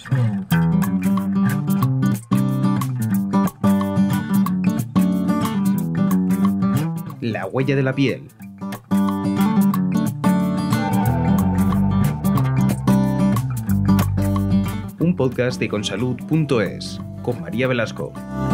La huella de la piel. Un podcast de Consalud.es con María Velasco.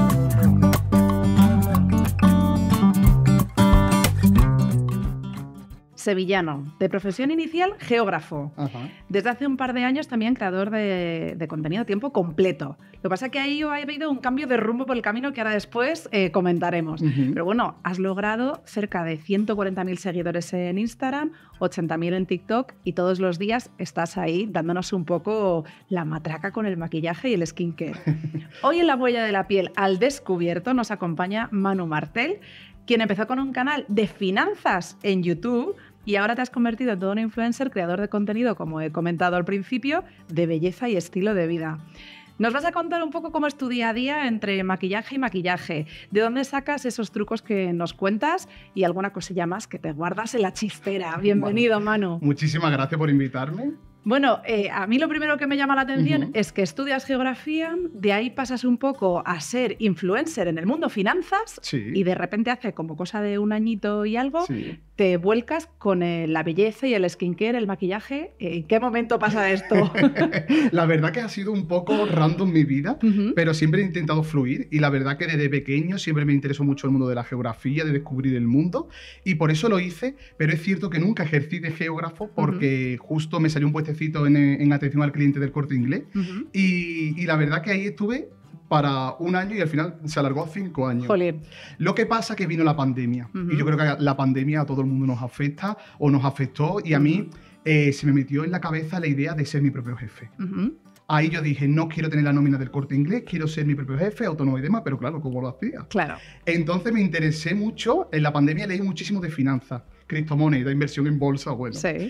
Sevillano, de profesión inicial, geógrafo. Ajá. Desde hace un par de años también creador de contenido a tiempo completo. Lo que pasa es que ahí ha habido un cambio de rumbo por el camino que ahora después comentaremos. Pero bueno, has logrado cerca de 140.000 seguidores en Instagram, 80.000 en TikTok y todos los días estás ahí dándonos un poco la matraca con el maquillaje y el skincare. Hoy en La Huella de la Piel al Descubierto nos acompaña Manu Martel, quien empezó con un canal de finanzas en YouTube y ahora te has convertido en todo un influencer, creador de contenido, como he comentado al principio, de belleza y estilo de vida. Nos vas a contar un poco cómo es tu día a día entre maquillaje y maquillaje, de dónde sacas esos trucos que nos cuentas y alguna cosilla más que te guardas en la chistera. Bienvenido, Manu. Muchísimas gracias por invitarme. Bueno, a mí lo primero que me llama la atención es que estudias geografía, de ahí pasas un poco a ser influencer en el mundo finanzas y de repente hace como cosa de un añito y algo, te vuelcas con la belleza y el skincare, el maquillaje. ¿En qué momento pasa esto? La verdad que ha sido un poco random mi vida, pero siempre he intentado fluir y la verdad que desde pequeño siempre me interesó mucho el mundo de la geografía, de descubrir el mundo y por eso lo hice, pero es cierto que nunca ejercí de geógrafo porque justo me salió un puestecito en atención al cliente del Corte Inglés y la verdad que ahí estuve para un año y al final se alargó a 5 años. Jolín. Lo que pasa es que vino la pandemia y yo creo que la pandemia a todo el mundo nos afecta o nos afectó y a mí se me metió en la cabeza la idea de ser mi propio jefe. Ahí yo dije, no quiero tener la nómina del Corte Inglés, quiero ser mi propio jefe, autónomo y demás, pero claro, ¿cómo lo hacía? Claro. Entonces me interesé mucho, en la pandemia leí muchísimo de finanzas, criptomonedas, inversión en bolsa, bueno. Sí.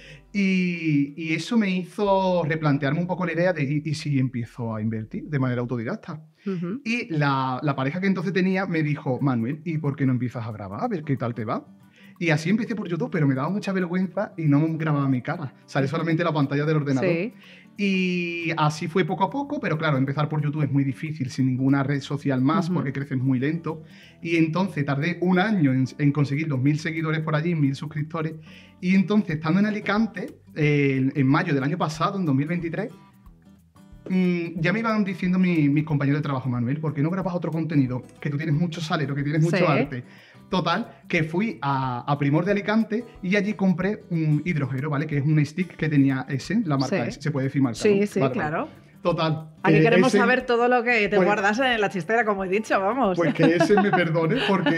Y eso me hizo replantearme un poco la idea de, ¿y si empiezo a invertir de manera autodidacta? Y la pareja que entonces tenía me dijo, Manuel, ¿y por qué no empiezas a grabar? A ver qué tal te va. Y así empecé por YouTube, pero me daba mucha vergüenza y no grababa mi cara. Sale solamente la pantalla del ordenador. Sí. Y así fue poco a poco, pero claro, empezar por YouTube es muy difícil, sin ninguna red social más, porque creces muy lento. Y entonces tardé un año en conseguir 2.000 seguidores por allí, 1.000 suscriptores. Y entonces, estando en Alicante, en mayo del año pasado, en 2023, ya me iban diciendo mis compañeros de trabajo, Manuel, ¿por qué no grabas otro contenido? Que tú tienes mucho salero, que tienes mucho arte. Total, que fui a Primor de Alicante y allí compré un hidrogero, ¿vale? Que es un stick que tenía Essen, la marca Essen, se puede decir marca, Sí, ¿no? sí, vale, claro. Total. Aquí queremos Essen, saber todo lo que te pues, guardas en la chistera, como he dicho, vamos. Pues que Essen me perdone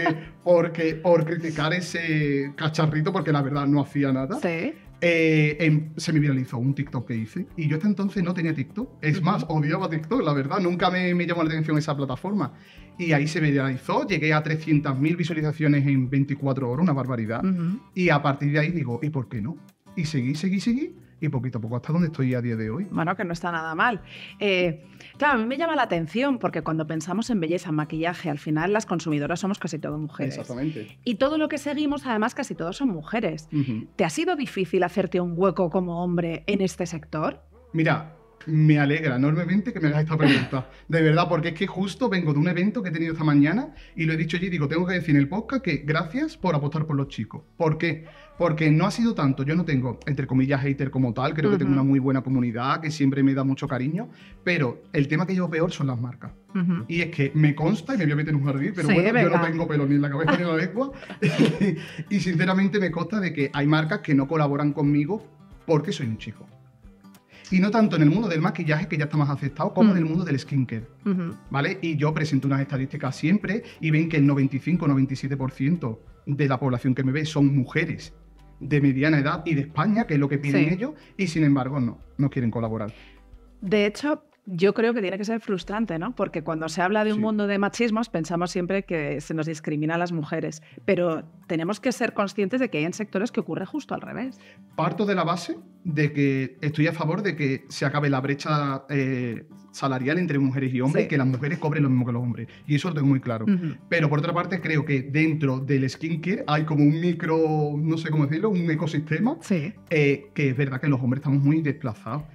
por criticar ese cacharrito, porque la verdad no hacía nada. Sí. Se me viralizó un TikTok que hice y yo hasta entonces no tenía TikTok. Es más, odiaba TikTok, la verdad. Nunca me llamó la atención esa plataforma. Y ahí se viralizó, llegué a 300.000 visualizaciones en 24 horas, una barbaridad. Y a partir de ahí digo, ¿y por qué no? Y seguí. Y poquito a poco hasta donde estoy a día de hoy. Bueno, que no está nada mal. Claro, a mí me llama la atención porque cuando pensamos en belleza, en maquillaje, al final las consumidoras somos casi todas mujeres. Exactamente. Y todo lo que seguimos, además, casi todos son mujeres. ¿Te ha sido difícil hacerte un hueco como hombre en este sector? Mira, me alegra enormemente que me hagas esta pregunta. De verdad, porque es que justo vengo de un evento que he tenido esta mañana y lo he dicho allí, digo, tengo que decir en el podcast que gracias por apostar por los chicos. ¿Por qué? Porque no ha sido tanto, yo no tengo, entre comillas, hater como tal, creo que tengo una muy buena comunidad, que siempre me da mucho cariño, pero el tema que llevo peor son las marcas. Y es que me consta, y me voy a meter en un jardín, pero bueno, yo no tengo pelo ni en la cabeza ni en la lengua, y sinceramente me consta de que hay marcas que no colaboran conmigo porque soy un chico. Y no tanto en el mundo del maquillaje, que ya está más aceptado, como en el mundo del skincare, ¿vale? Y yo presento unas estadísticas siempre y ven que el 95-97% de la población que me ve son mujeres de mediana edad y de España, que es lo que piden ellos, y sin embargo no quieren colaborar. De hecho, yo creo que tiene que ser frustrante, ¿no? Porque cuando se habla de un mundo de machismos pensamos siempre que se nos discrimina a las mujeres, pero tenemos que ser conscientes de que hay en sectores que ocurre justo al revés. Parto de la base de que estoy a favor de que se acabe la brecha salarial entre mujeres y hombres y que las mujeres cobren lo mismo que los hombres. Y eso lo tengo muy claro. Pero por otra parte creo que dentro del skincare hay como un micro, no sé cómo decirlo, un ecosistema que es verdad que los hombres estamos muy desplazados.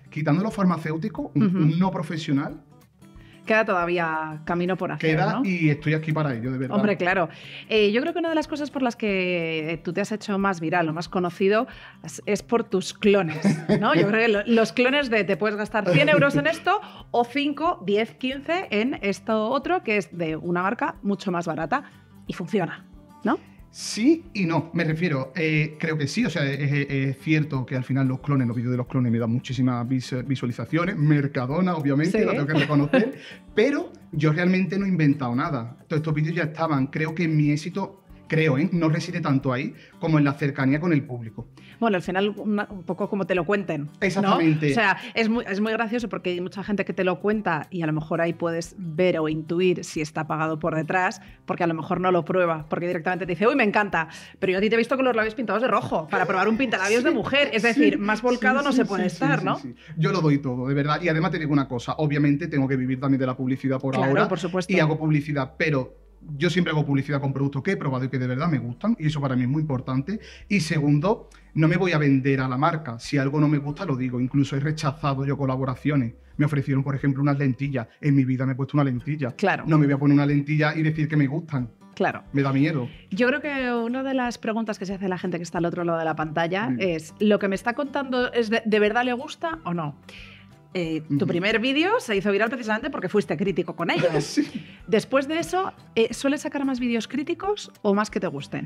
quitando lo farmacéutico, un no profesional, Queda todavía camino por hacer, queda, ¿no? y estoy aquí para ello, de verdad. Hombre, claro. Yo creo que una de las cosas por las que tú te has hecho más viral o más conocido es por tus clones, ¿no? Yo creo que los clones de te puedes gastar 100 euros en esto o 5, 10, 15 en esto otro, que es de una marca mucho más barata y funciona, ¿no? Sí y no, me refiero, creo que sí, o sea, es cierto que al final los vídeos de los clones me dan muchísimas visualizaciones, Mercadona, obviamente, Sí. lo tengo que reconocer, pero yo realmente no he inventado nada. Todos estos vídeos ya estaban, creo que mi éxito, no reside tanto ahí como en la cercanía con el público. Bueno, al final un poco como te lo cuenten, ¿no? Exactamente. O sea, es muy gracioso porque hay mucha gente que te lo cuenta y a lo mejor ahí puedes ver o intuir si está pagado por detrás, porque a lo mejor no lo prueba, porque directamente te dice, uy, me encanta, pero yo a ti te he visto con los labios pintados de rojo para probar un pintalabios de mujer. Es decir, más volcado no se puede estar, ¿no? Sí. Yo lo doy todo, de verdad. Y además te digo una cosa, obviamente tengo que vivir también de la publicidad por Claro, ahora. por supuesto. Y hago publicidad, pero yo siempre hago publicidad con productos que he probado y que de verdad me gustan, y eso para mí es muy importante. Y segundo, no me voy a vender a la marca. Si algo no me gusta, lo digo. Incluso he rechazado yo colaboraciones. Me ofrecieron, por ejemplo, unas lentillas. En mi vida me he puesto una lentilla. Claro. No me voy a poner una lentilla y decir que me gustan. Claro. Me da miedo. Yo creo que una de las preguntas que se hace la gente que está al otro lado de la pantalla es, ¿lo que me está contando es de verdad le gusta o no? Tu primer vídeo se hizo viral precisamente porque fuiste crítico con ellos. Sí. Después de eso, ¿sueles sacar más vídeos críticos o más que te gusten?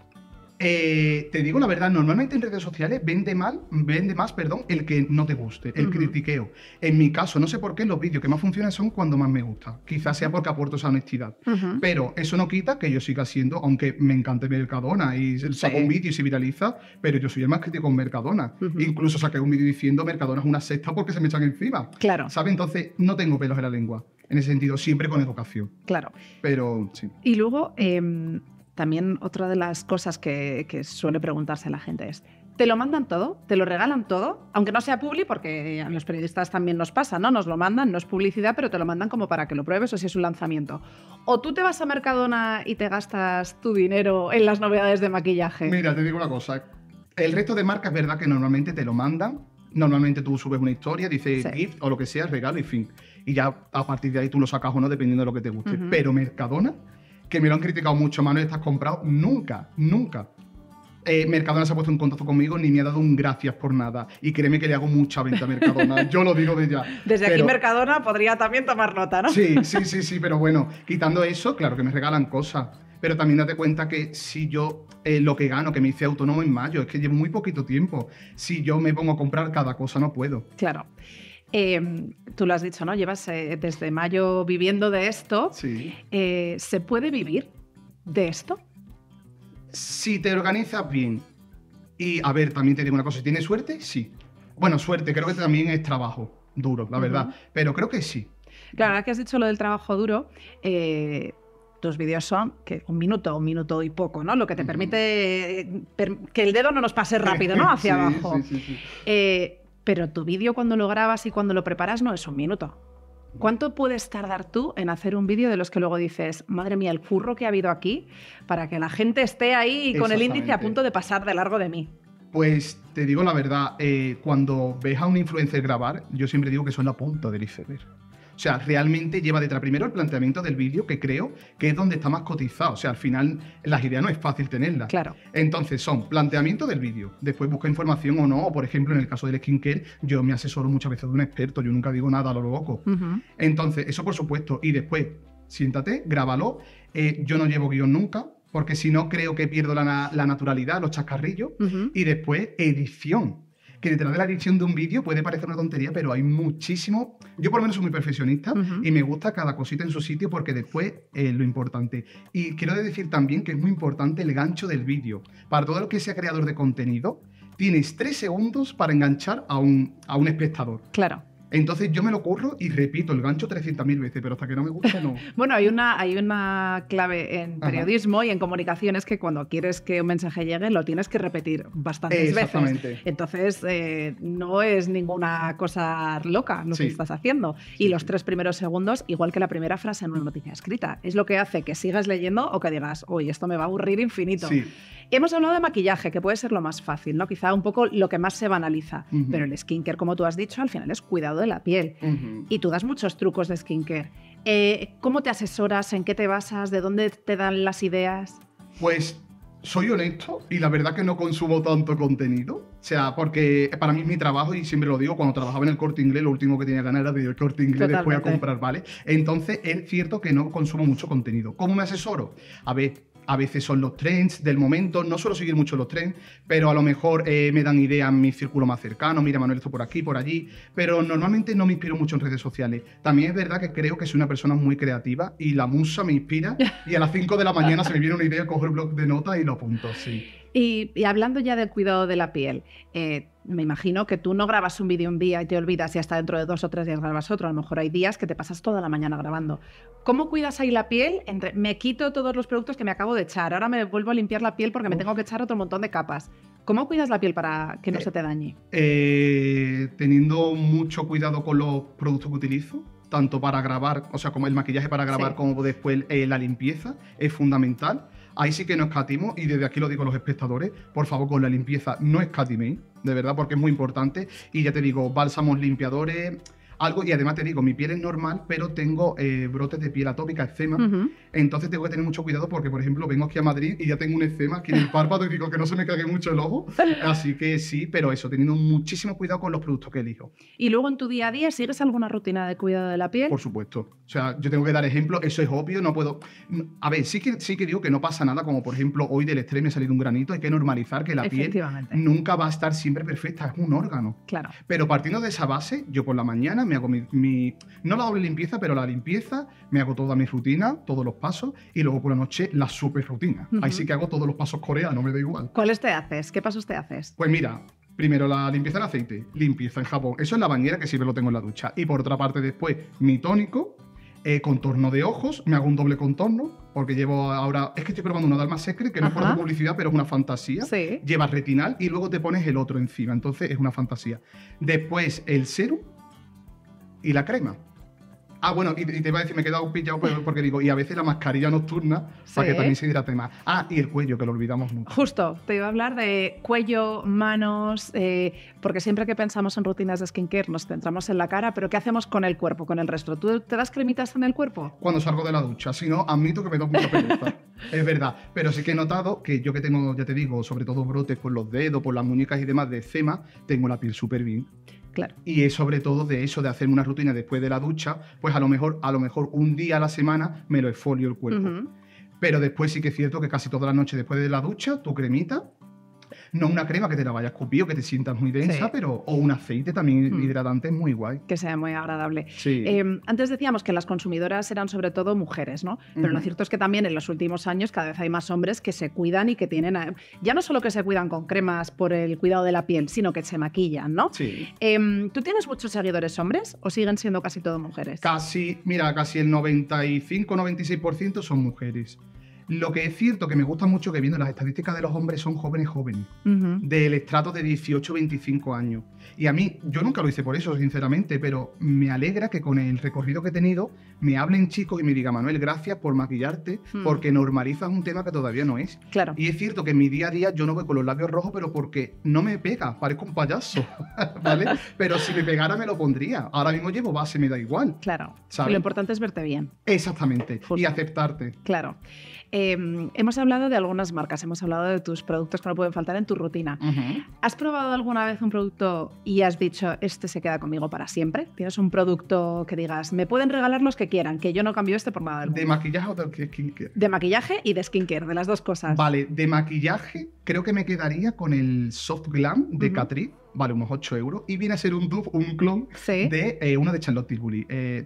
Te digo la verdad, normalmente en redes sociales vende más, el que no te guste, el critiqueo. En mi caso, no sé por qué los vídeos que más funcionan son cuando más me gusta. Quizás sea porque aporto esa honestidad. Pero eso no quita que yo siga siendo, aunque me encante Mercadona y saco un vídeo y se viraliza, pero yo soy el más crítico con Mercadona. Incluso saqué un vídeo diciendo Mercadona es una secta porque se me echan encima. Claro. ¿Sabes? Entonces no tengo pelos en la lengua. En ese sentido, siempre con educación. Claro. Pero sí. Y luego, también otra de las cosas que suele preguntarse la gente es, ¿te lo mandan todo? ¿Te lo regalan todo? Aunque no sea publi, porque a los periodistas también nos pasa, ¿no? Nos lo mandan, no es publicidad, pero te lo mandan como para que lo pruebes o si es un lanzamiento. ¿O tú te vas a Mercadona y te gastas tu dinero en las novedades de maquillaje? Mira, te digo una cosa. El resto de marcas es verdad que normalmente te lo mandan. Normalmente tú subes una historia, dices gift o lo que sea, regalo y fin. Y ya a partir de ahí tú lo sacas o no, dependiendo de lo que te guste. Pero Mercadona, que me lo han criticado mucho, Manuel, ¿estás comprado? Nunca. Mercadona se ha puesto en contacto conmigo ni me ha dado un gracias por nada. Y créeme que le hago mucha venta a Mercadona. Yo lo digo de ya. Desde aquí Mercadona podría también tomar nota, ¿no? Sí, pero bueno, quitando eso, claro que me regalan cosas. Pero también date cuenta que si yo lo que gano, que me hice autónomo en mayo, es que llevo muy poquito tiempo. Si yo me pongo a comprar cada cosa, no puedo. Claro. Tú lo has dicho, ¿no? Llevas desde mayo viviendo de esto. Sí. ¿Se puede vivir de esto? Si te organizas bien. Y, a ver, también te digo una cosa, si tienes suerte, sí. Bueno, suerte, creo que también es trabajo duro, la verdad. Pero creo que sí. Claro, ahora que has dicho lo del trabajo duro, tus vídeos son que un minuto y poco, ¿no? Lo que te permite que el dedo no nos pase rápido, ¿no? Hacia abajo. Sí. Pero tu vídeo cuando lo grabas y cuando lo preparas no es un minuto. ¿Cuánto puedes tardar tú en hacer un vídeo de los que luego dices, madre mía, el curro que ha habido aquí para que la gente esté ahí con el índice a punto de pasar de largo de mí? Pues te digo la verdad, cuando ves a un influencer grabar, yo siempre digo que son la punta del iceberg. O sea, realmente lleva detrás primero el planteamiento del vídeo, que creo que es donde está más cotizado. O sea, al final las ideas no es fácil tenerlas. Claro. Entonces son planteamiento del vídeo, después busca información o no, o por ejemplo en el caso del skincare, yo me asesoro muchas veces de un experto, yo nunca digo nada a lo loco. Entonces, eso por supuesto. Y después, siéntate, grábalo. Yo no llevo guión nunca, porque si no creo que pierdo la naturalidad, los chascarrillos. Y después, edición. Que detrás de la edición de un vídeo puede parecer una tontería, pero hay muchísimo. Yo por lo menos soy muy perfeccionista y me gusta cada cosita en su sitio porque después es lo importante. Y quiero decir también que es muy importante el gancho del vídeo. Para todo el que sea creador de contenido, tienes 3 segundos para enganchar a un espectador. Claro. Entonces yo me lo curro y repito el gancho 300.000 veces, pero hasta que no me guste, no. Bueno, hay una clave en periodismo y en comunicación, es que cuando quieres que un mensaje llegue lo tienes que repetir bastantes veces. Entonces no es ninguna cosa loca lo que estás haciendo. Y los 3 primeros segundos, igual que la primera frase en una noticia escrita, es lo que hace que sigas leyendo o que digas, uy, esto me va a aburrir infinito. Sí. Hemos hablado de maquillaje, que puede ser lo más fácil, ¿no? Quizá un poco lo que más se banaliza. Pero el skincare, como tú has dicho, al final es cuidado de la piel. Y tú das muchos trucos de skincare. ¿Cómo te asesoras? ¿En qué te basas? ¿De dónde te dan las ideas? Pues soy honesto y la verdad que no consumo tanto contenido. O sea, porque para mí es mi trabajo y siempre lo digo, cuando trabajaba en el Corte Inglés, lo último que tenía ganas era de ir al Corte Inglés después a comprar, ¿vale? Entonces es cierto que no consumo mucho contenido. ¿Cómo me asesoro? A veces son los trends del momento, no suelo seguir mucho los trends, pero a lo mejor me dan ideas en mi círculo más cercano, mira Manuel, esto por aquí, por allí, pero normalmente no me inspiro mucho en redes sociales. También es verdad que creo que soy una persona muy creativa y la musa me inspira y a las 5 de la mañana se me viene una idea, cojo el bloc de notas y lo apunto, sí. Y hablando ya del cuidado de la piel, me imagino que tú no grabas un vídeo un día y te olvidas y hasta dentro de 2 o 3 días grabas otro. A lo mejor hay días que te pasas toda la mañana grabando. ¿Cómo cuidas ahí la piel? Me quito todos los productos que me acabo de echar, ahora me vuelvo a limpiar la piel porque me tengo que echar otro montón de capas. ¿Cómo cuidas la piel para que no se te dañe? Teniendo mucho cuidado con los productos que utilizo, tanto para grabar, o sea, como el maquillaje para grabar, como después la limpieza, es fundamental. Ahí sí que no escatimo, y desde aquí lo digo a los espectadores, por favor, con la limpieza no escatiméis, de verdad, porque es muy importante. Y ya te digo, bálsamos, limpiadores, algo, y además te digo, mi piel es normal, pero tengo brotes de piel atópica, eczema, entonces tengo que tener mucho cuidado porque, por ejemplo, vengo aquí a Madrid y ya tengo un eczema aquí en el párpado y digo que no se me cague mucho el ojo, así que sí, pero eso, teniendo muchísimo cuidado con los productos que elijo. ¿Y luego en tu día a día sigues alguna rutina de cuidado de la piel? Por supuesto, o sea, yo tengo que dar ejemplo, eso es obvio, no puedo... A ver, sí que digo que no pasa nada, como por ejemplo, hoy del estrés me ha salido un granito, hay que normalizar que la piel nunca va a estar siempre perfecta, es un órgano. Claro. Pero partiendo de esa base, yo por la mañana me hago no la doble limpieza, pero la limpieza, me hago toda mi rutina, todos los pasos, y luego por la noche la super rutina. Ahí sí que hago todos los pasos coreanos, me da igual. ¿Cuáles te haces? ¿Qué pasos te haces? Pues mira, primero la limpieza en aceite, limpieza en jabón. Eso es la bañera, que siempre lo tengo en la ducha. Y por otra parte después, mi tónico, contorno de ojos, me hago un doble contorno, porque llevo ahora... Es que estoy probando una Dalma Secret, que no es por publicidad, pero es una fantasía. Sí. Lleva retinal y luego te pones el otro encima, entonces es una fantasía. Después el serum y la crema. Ah, bueno, y te iba a decir, me he quedado pillado porque digo, y a veces la mascarilla nocturna para que también se hidrate más. Ah, y el cuello, que lo olvidamos mucho. Justo, te iba a hablar de cuello, manos, porque siempre que pensamos en rutinas de skincare nos centramos en la cara, pero ¿qué hacemos con el cuerpo, con el resto? ¿Tú te das cremitas en el cuerpo? Cuando salgo de la ducha, si no, admito que me da mucha pereza. Es verdad, pero sí que he notado que yo que tengo, ya te digo, sobre todo brotes por los dedos, por las muñecas y demás de eczema, tengo la piel súper bien. Claro. Y es sobre todo de eso, de hacer una rutina después de la ducha, pues a lo mejor un día a la semana me lo exfolio el cuerpo. Pero después sí que es cierto que casi toda la noche después de la ducha, tu cremita, no una crema que te la vaya a escupir o que te sientas muy densa, pero o un aceite también hidratante es muy guay. Que sea muy agradable. Sí. Antes decíamos que las consumidoras eran sobre todo mujeres, ¿no? Pero lo cierto es que también en los últimos años cada vez hay más hombres que se cuidan y que tienen... Ya no solo que se cuidan con cremas por el cuidado de la piel, sino que se maquillan, ¿no? Sí. ¿Tú tienes muchos seguidores hombres o siguen siendo casi todo mujeres? Casi el 95-96% son mujeres. Lo que es cierto que me gusta mucho que viendo las estadísticas de los hombres son jóvenes, del estrato de 18-25 años. Y a mí, yo nunca lo hice por eso, sinceramente, pero me alegra que con el recorrido que he tenido me hablen chicos y me digan, Manuel, gracias por maquillarte, porque normalizas un tema que todavía no es. Claro. Y es cierto que en mi día a día yo no voy con los labios rojos, pero porque no me pega, parezco un payaso, ¿vale? Pero si me pegara me lo pondría. Ahora mismo llevo base, me da igual. Claro. ¿Sabes? Lo importante es verte bien. Exactamente. Justo. Y aceptarte. Claro. Hemos hablado de algunas marcas, hemos hablado de tus productos que no pueden faltar en tu rutina. ¿Has probado alguna vez un producto y has dicho, este se queda conmigo para siempre? ¿Tienes un producto que digas, me pueden regalar los que quieran, que yo no cambio este por nada del mundo? ¿De maquillaje o de skincare? De maquillaje y de skincare, de las dos cosas. Vale, de maquillaje creo que me quedaría con el Soft Glam de Catrice. Vale, unos 8 euros. Y viene a ser un dupe, un clon de uno de Charlotte Tilbury.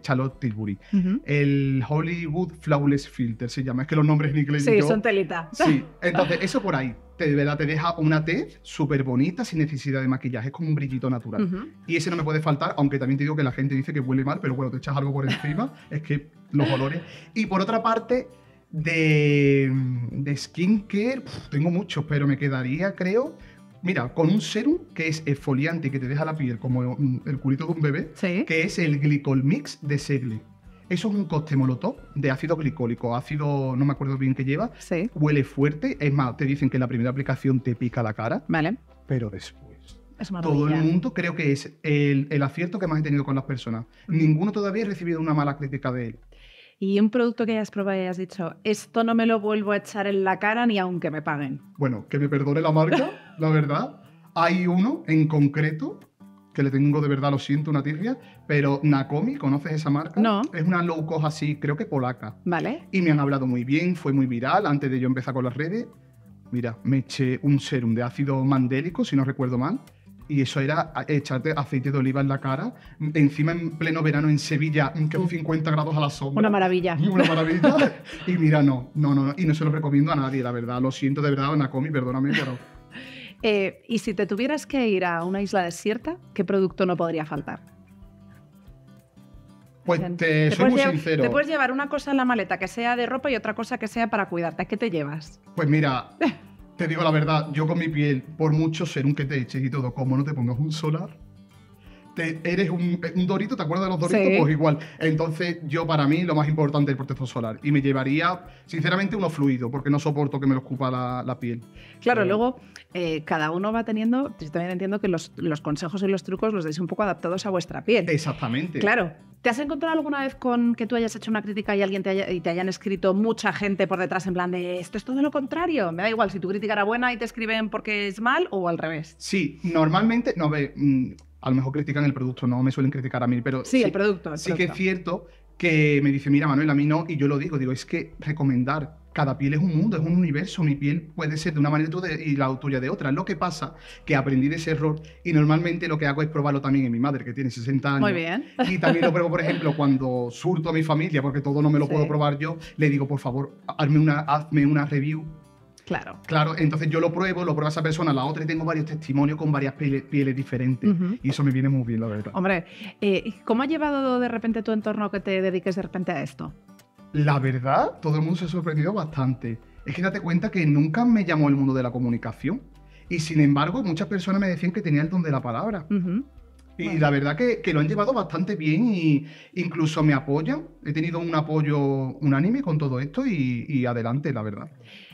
El Hollywood Flawless Filter se llama. Es que los nombres en inglés. Sí, son telita. Sí, entonces eso por ahí. De verdad te deja una tez súper bonita sin necesidad de maquillaje. Es como un brillito natural. Y ese no me puede faltar, aunque también te digo que la gente dice que huele mal, pero bueno, te echas algo por encima. Es que los olores. Y por otra parte, de skincare, tengo muchos, pero me quedaría, creo... Mira, con un serum que es exfoliante y que te deja la piel como el culito de un bebé, que es el Glycol Mix de Segle. Eso es un cóctel molotov de ácido glicólico, ácido, no me acuerdo bien qué lleva. Sí. Huele fuerte, es más, te dicen que en la primera aplicación te pica la cara, Vale. pero después... Es una Todo el maravilla. mundo creo que es el acierto que más he tenido con las personas. Ninguno todavía he recibido una mala crítica de él. Y un producto que hayas probado y hayas dicho, esto no me lo vuelvo a echar en la cara ni aunque me paguen. Bueno, que me perdone la marca, la verdad. Hay uno en concreto que le tengo de verdad, lo siento, una tirria, pero Nakomi, ¿conoces esa marca? No. Es una low cost así, creo que polaca. Vale. Y me han hablado muy bien, fue muy viral. Antes de yo empezar con las redes, mira, me eché un serum de ácido mandélico, si no recuerdo mal. Y eso era echarte aceite de oliva en la cara, encima en pleno verano en Sevilla, que hace 50 grados a la sombra. Una maravilla. Una maravilla. Y mira, no. Y no se lo recomiendo a nadie, la verdad. Lo siento de verdad, Nakomi, perdóname, pero... Y si te tuvieras que ir a una isla desierta, ¿qué producto no podría faltar? Pues te soy muy sincero. Te puedes llevar una cosa en la maleta que sea de ropa y otra cosa que sea para cuidarte. ¿Qué te llevas? Pues mira, te digo la verdad, yo con mi piel, por mucho serum que te eches y todo, como no te pongas un solar, eres un dorito, ¿te acuerdas de los doritos? Sí. Pues igual. Entonces, yo para mí lo más importante es el protector solar. Y me llevaría, sinceramente, uno fluido, porque no soporto que me lo escupa la piel. Claro, Pero- luego cada uno va teniendo, yo también entiendo que los consejos y los trucos los deis un poco adaptados a vuestra piel. Exactamente. Claro. ¿Te has encontrado alguna vez con que tú hayas hecho una crítica y alguien te hayan escrito mucha gente por detrás en plan de esto es todo lo contrario? Me da igual si tu crítica era buena y te escriben porque es mal o al revés. Sí, normalmente, no, a lo mejor critican el producto, no me suelen criticar a mí, pero Sí, el producto. sí que es cierto que me dice, mira, Manuel, a mí no, y yo lo digo, es que recomendar, cada piel es un mundo, es un universo, mi piel puede ser de una manera y la tuya de otra. Lo que pasa que aprendí de ese error y normalmente lo que hago es probarlo también en mi madre, que tiene 60 años. Muy bien. Y también lo pruebo, por ejemplo, cuando surto a mi familia, porque todo no me lo Sí. puedo probar yo, le digo, por favor, hazme una review. Claro. Claro, entonces yo lo prueba esa persona, la otra, y tengo varios testimonios con varias pieles diferentes. Ujú. Y eso me viene muy bien, la verdad. Hombre, ¿cómo ha llevado de repente tu entorno que te dediques de repente a esto? La verdad, todo el mundo se ha sorprendido bastante. Es que date cuenta que nunca me llamó el mundo de la comunicación. Y sin embargo, muchas personas me decían que tenía el don de la palabra. Ujú. Y Bueno. la verdad que lo han llevado bastante bien y incluso me apoyan. He tenido un apoyo unánime con todo esto y adelante, la verdad.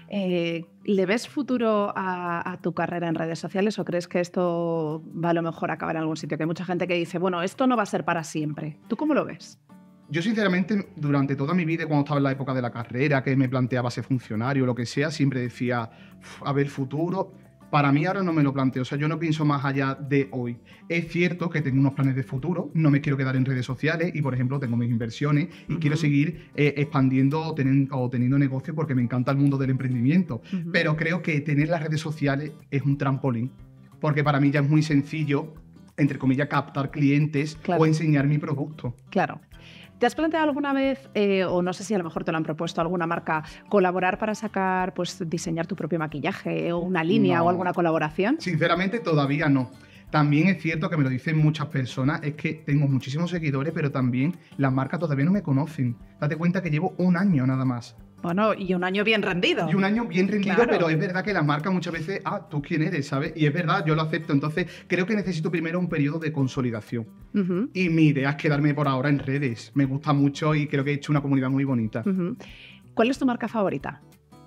¿Le ves futuro a tu carrera en redes sociales o crees que esto va a lo mejor a acabar en algún sitio? Que hay mucha gente que dice, bueno, esto no va a ser para siempre. ¿Tú cómo lo ves? Yo sinceramente, durante toda mi vida, cuando estaba en la época de la carrera, que me planteaba ser funcionario o lo que sea, siempre decía, a ver, futuro. Para mí ahora no me lo planteo, o sea, yo no pienso más allá de hoy. Es cierto que tengo unos planes de futuro, no me quiero quedar en redes sociales y, por ejemplo, tengo mis inversiones y quiero seguir expandiendo o teniendo negocio porque me encanta el mundo del emprendimiento. Ujú. Pero creo que tener las redes sociales es un trampolín, porque para mí ya es muy sencillo, entre comillas, captar clientes Claro. o enseñar mi producto. Claro. ¿Te has planteado alguna vez, o no sé si a lo mejor te lo han propuesto alguna marca, colaborar para sacar, pues diseñar tu propio maquillaje o una línea No. o alguna colaboración? Sinceramente, todavía no. También es cierto que me lo dicen muchas personas, es que tengo muchísimos seguidores, pero también las marcas todavía no me conocen. Date cuenta que llevo un año nada más. Bueno, y un año bien rendido. Y un año bien rendido, Claro. pero es verdad que las marcas muchas veces, ¿tú quién eres? ¿Sabes? Y es verdad, yo lo acepto. Entonces, creo que necesito primero un periodo de consolidación. Ujú, Y mi idea es quedarme por ahora en redes. Me gusta mucho y creo que he hecho una comunidad muy bonita. ujú. ¿Cuál es tu marca favorita?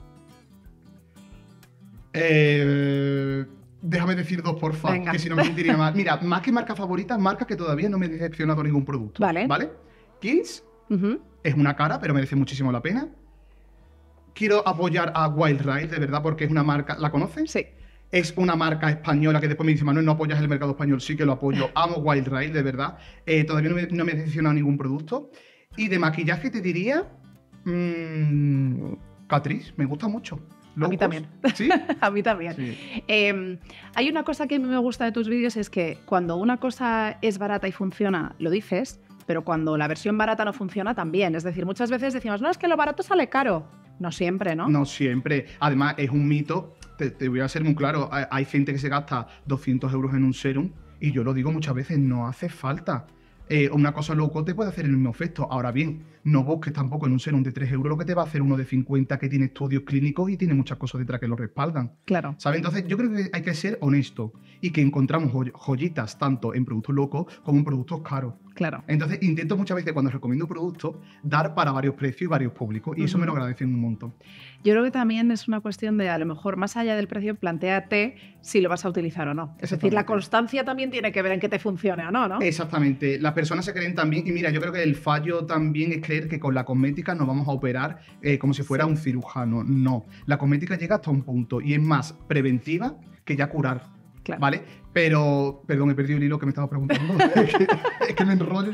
Déjame decir dos, porfa, Venga. que si no me sentiría mal. Mira, más que marca favorita, marca que todavía no me he decepcionado ningún producto. Vale. ¿Vale? Kiehl's Ujú. es una cara, pero merece muchísimo la pena. Quiero apoyar a Wild Ride, de verdad, porque es una marca... ¿La conoces? Sí. Es una marca española que después me dice, Manuel, no apoyas el mercado español. Sí que lo apoyo. Amo Wild Ride, de verdad. Todavía no me he decepcionado ningún producto. Y de maquillaje te diría... Catrice, me gusta mucho. A mí Low cost. también. ¿Sí? A mí también. Sí. Hay una cosa que me gusta de tus vídeos, es que cuando una cosa es barata y funciona, lo dices, pero cuando la versión barata no funciona, también. Es decir, muchas veces decimos, no, es que lo barato sale caro. No siempre, ¿no? No siempre. Además, es un mito. Te voy a ser muy claro. Hay gente que se gasta 200 euros en un serum y yo lo digo muchas veces, no hace falta. Una cosa low cost te puede hacer el mismo efecto. Ahora bien, no busques tampoco en un serum de 3 euros lo que te va a hacer uno de 50 que tiene estudios clínicos y tiene muchas cosas detrás que lo respaldan. Claro. ¿Sabes? Entonces, yo creo que hay que ser honesto y que encontramos joyitas tanto en productos low cost como en productos caros. Claro. Entonces intento muchas veces cuando recomiendo productos dar para varios precios y varios públicos y eso me lo agradecen un montón. Yo creo que también es una cuestión de, a lo mejor, más allá del precio, plantéate si lo vas a utilizar o no. Es decir, la constancia también tiene que ver en que te funcione o no, ¿no? Exactamente. Las personas se creen también, y mira, yo creo que el fallo también es creer que con la cosmética nos vamos a operar como si fuera un cirujano. No. La cosmética llega hasta un punto y es más preventiva que ya curar. Claro. ¿Vale? Pero, perdón, he perdido el hilo que me estaba preguntando. es que me enrollo.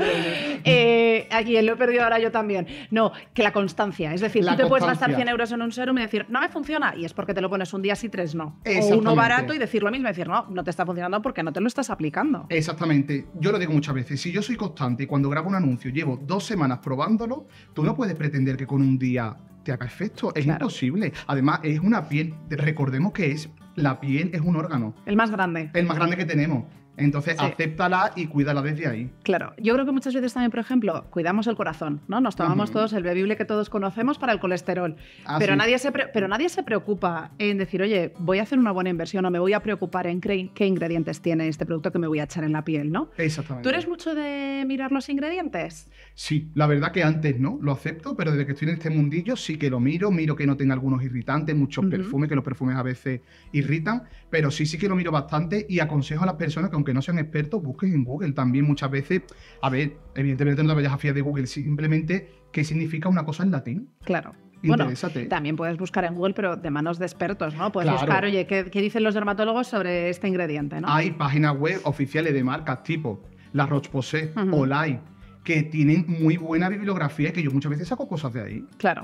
Aquí lo he perdido ahora yo también. No, que la constancia. Es decir, tú te puedes gastar 100 euros en un serum y decir, no me funciona, y es porque te lo pones un día sí, 3 no. O uno barato y decir lo mismo, decir, no te está funcionando porque no te lo estás aplicando. Exactamente. Yo lo digo muchas veces. Si yo soy constante y cuando grabo un anuncio llevo 2 semanas probándolo, tú no puedes pretender que con un día te haga efecto. Es imposible. Además, es una piel. Recordemos que la piel es un órgano. El más grande. El más grande que tenemos. Entonces, acéptala y cuídala desde ahí. Claro. Yo creo que muchas veces también, por ejemplo, cuidamos el corazón, ¿no? Nos tomamos todos el bebible que todos conocemos para el colesterol. Pero nadie se preocupa en decir, oye, voy a hacer una buena inversión o me voy a preocupar en qué ingredientes tiene este producto que me voy a echar en la piel, ¿no? Exactamente. ¿Tú eres mucho de mirar los ingredientes? Sí, la verdad que antes no, lo acepto, pero desde que estoy en este mundillo sí que lo miro que no tenga algunos irritantes, muchos perfumes, que los perfumes a veces irritan, pero sí que lo miro bastante y aconsejo a las personas que aunque no sean expertos, busquen en Google también muchas veces. A ver, evidentemente no te vayas a fiar de Google, simplemente qué significa una cosa en latín. Claro. Interésate. Bueno, también puedes buscar en Google, pero de manos de expertos, ¿no? Puedes buscar, oye, ¿qué dicen los dermatólogos sobre este ingrediente, ¿no? Hay páginas web oficiales de marcas tipo La Roche-Posay, Olay, que tienen muy buena bibliografía y que yo muchas veces saco cosas de ahí. Claro.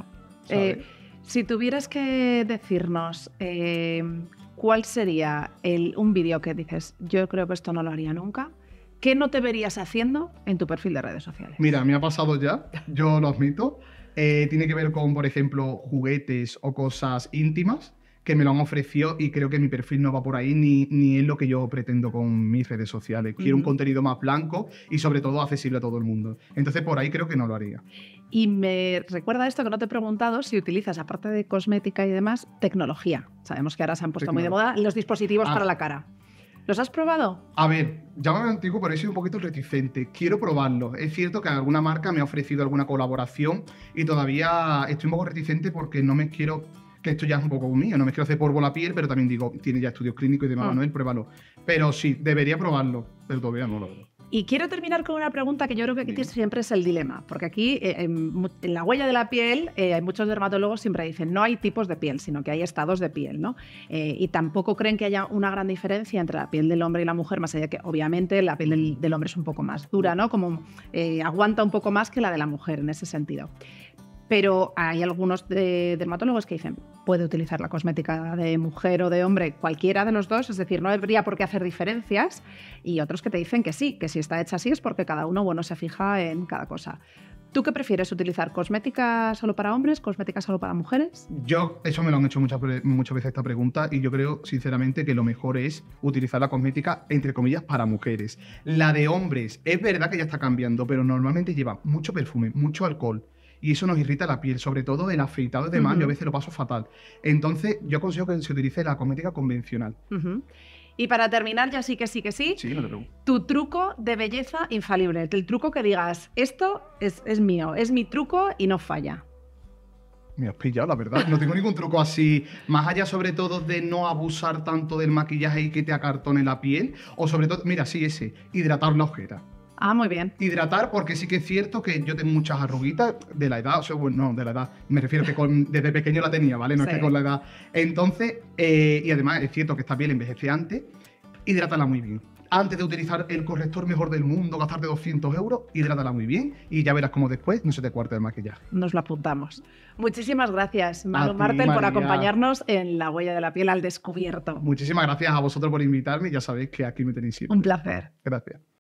Si tuvieras que decirnos cuál sería un vídeo que dices, yo creo que esto no lo haría nunca, ¿qué no te verías haciendo en tu perfil de redes sociales? Mira, me ha pasado ya, yo lo admito. Tiene que ver con, por ejemplo, juguetes o cosas íntimas que me lo han ofrecido y creo que mi perfil no va por ahí ni es lo que yo pretendo con mis redes sociales. Quiero un contenido más blanco y sobre todo accesible a todo el mundo. Entonces por ahí creo que no lo haría. Y me recuerda esto que no te he preguntado si utilizas, aparte de cosmética y demás, tecnología. Sabemos que ahora se han puesto muy de moda los dispositivos para la cara. ¿Los has probado? A ver, llámame antiguo, pero he sido un poquito reticente. Quiero probarlo. Es cierto que alguna marca me ha ofrecido alguna colaboración y todavía estoy un poco reticente porque no me quiero... que esto ya es un poco mío, no me quiero hacer polvo la piel, pero también digo, tiene ya estudios clínicos y demás, Manuel, pruébalo. Pero sí, debería probarlo, pero todavía no lo veo. Y quiero terminar con una pregunta que yo creo que aquí siempre es el dilema, porque aquí en la huella de la piel muchos dermatólogos siempre dicen no hay tipos de piel, sino que hay estados de piel, ¿no? Y tampoco creen que haya una gran diferencia entre la piel del hombre y la mujer, más allá de que obviamente la piel del hombre es un poco más dura, ¿no? Como aguanta un poco más que la de la mujer en ese sentido. Pero hay algunos dermatólogos que dicen puede utilizar la cosmética de mujer o de hombre, cualquiera de los dos, es decir, no habría por qué hacer diferencias, y otros que te dicen que sí, que si está hecha así es porque cada uno, bueno, se fija en cada cosa. ¿Tú qué prefieres utilizar? ¿Cosmética solo para hombres? ¿Cosmética solo para mujeres? Eso me lo han hecho muchas veces esta pregunta y yo creo sinceramente que lo mejor es utilizar la cosmética, entre comillas, para mujeres. La de hombres, es verdad que ya está cambiando, pero normalmente lleva mucho perfume, mucho alcohol. Y eso nos irrita la piel, sobre todo el afeitado y demás, yo a veces lo paso fatal. Entonces, yo aconsejo que se utilice la cosmética convencional. Y para terminar, ya sí que sí, no te preocupes. Tu truco de belleza infalible, el truco que digas, esto es mío, es mi truco y no falla. Me has pillado, la verdad. No tengo ningún truco así, más allá sobre todo de no abusar tanto del maquillaje y que te acartone la piel, o sobre todo, mira, sí, hidratar la ojera. Ah, muy bien. Hidratar, porque sí que es cierto que yo tengo muchas arruguitas de la edad, o sea, bueno, no, de la edad, me refiero que desde pequeño la tenía, ¿vale? No es que con la edad. Entonces, y además es cierto que esta piel envejece antes, hidrátala muy bien. Antes de utilizar el corrector mejor del mundo, gastarte 200 euros, hidrátala muy bien y ya verás cómo después no se te cuarta el maquillaje. Nos lo apuntamos. Muchísimas gracias, Manu Martel, por acompañarnos en La Huella de la Piel al Descubierto. Muchísimas gracias a vosotros por invitarme y ya sabéis que aquí me tenéis siempre. Un placer. Gracias.